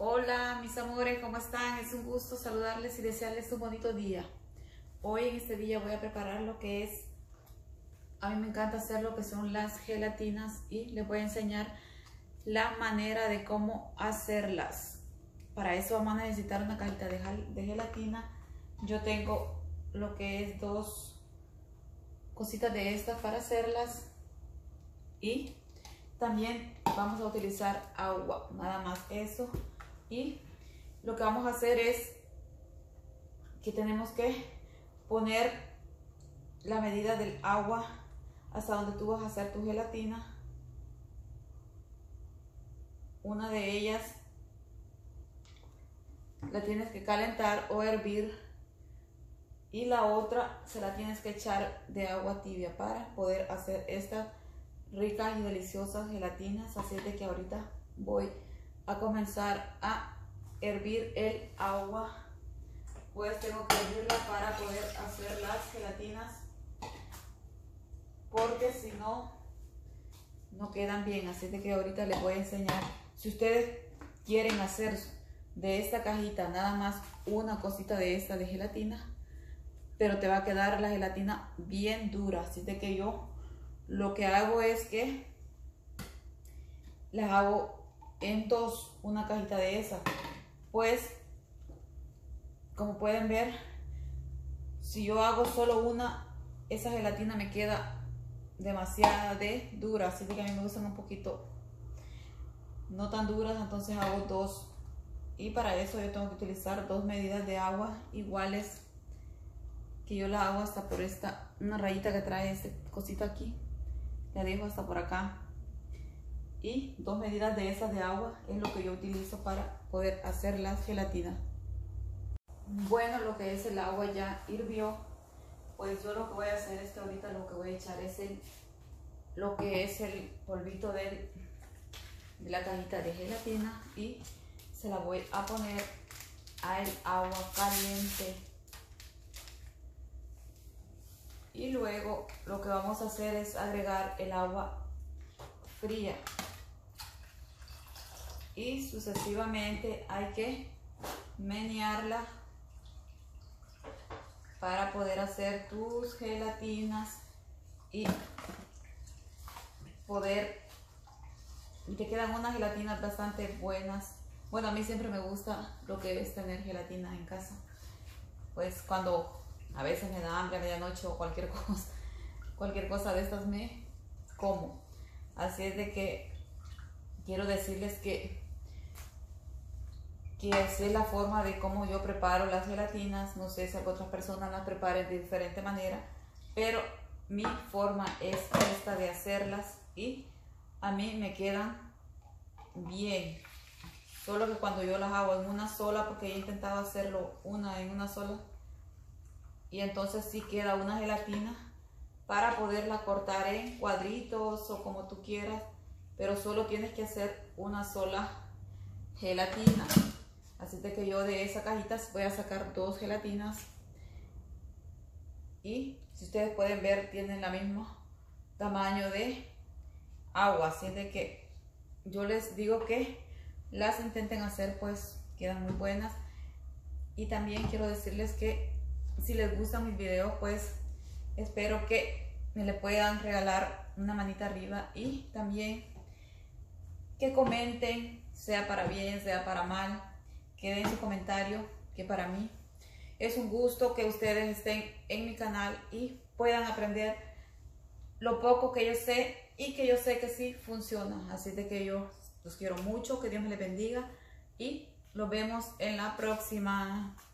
Hola mis amores, ¿cómo están? Es un gusto saludarles y desearles un bonito día. Hoy en este día voy a preparar lo que es, a mí me encanta hacer lo que son las gelatinas y les voy a enseñar la manera de cómo hacerlas. Para eso vamos a necesitar una cajita de gelatina. Yo tengo lo que es 2 cositas de estas para hacerlas y también vamos a utilizar agua, nada más eso. Y lo que vamos a hacer es que tenemos que poner la medida del agua hasta donde tú vas a hacer tu gelatina. Una de ellas la tienes que calentar o hervir y la otra se la tienes que echar de agua tibia para poder hacer estas ricas y deliciosas gelatinas. Así de que ahorita voy a comenzar a hervir el agua, pues tengo que hervirla para poder hacer las gelatinas, porque si no, no quedan bien. Así de que ahorita les voy a enseñar. Si ustedes quieren hacer de esta cajita nada más una cosita de esta de gelatina, pero te va a quedar la gelatina bien dura. Así de que yo lo que hago es que las hago en 2, una cajita de esa. Pues como pueden ver, si yo hago solo una, esa gelatina me queda demasiado dura, así que a mí me gustan un poquito no tan duras, entonces hago 2. Y para eso yo tengo que utilizar 2 medidas de agua iguales, que yo la hago hasta por esta, una rayita que trae esta cosita aquí, la dejo hasta por acá. Y 2 medidas de esas de agua es lo que yo utilizo para poder hacer las gelatinas. Bueno, lo que es el agua ya hirvió. Pues yo lo que voy a hacer es que ahorita lo que voy a echar es lo que es el polvito de la cajita de gelatina y se la voy a poner al agua caliente. Y luego lo que vamos a hacer es agregar el agua fría. Y sucesivamente hay que menearla para poder hacer tus gelatinas y te quedan unas gelatinas bastante buenas. Bueno, a mí siempre me gusta lo que es tener gelatinas en casa, pues cuando a veces me da hambre a medianoche o cualquier cosa de estas me como. Así es de que quiero decirles que esa es la forma de cómo yo preparo las gelatinas. No sé si otras personas las preparen de diferente manera, pero mi forma es esta de hacerlas y a mí me quedan bien. Solo que cuando yo las hago en una sola, porque he intentado hacerlo en una sola, y entonces sí queda una gelatina para poderla cortar en cuadritos o como tú quieras, pero solo tienes que hacer una sola gelatina. Así de que yo de esa cajita voy a sacar 2 gelatinas y si ustedes pueden ver tienen el mismo tamaño de agua. Así de que yo les digo que las intenten hacer, pues quedan muy buenas. Y también quiero decirles que si les gustan mis videos, pues espero que me le puedan regalar una manita arriba y también que comenten, sea para bien, sea para mal. Que den su comentario, que para mí es un gusto que ustedes estén en mi canal y puedan aprender lo poco que yo sé y que yo sé que sí funciona. Así de que yo los quiero mucho, que Dios me les bendiga y nos vemos en la próxima.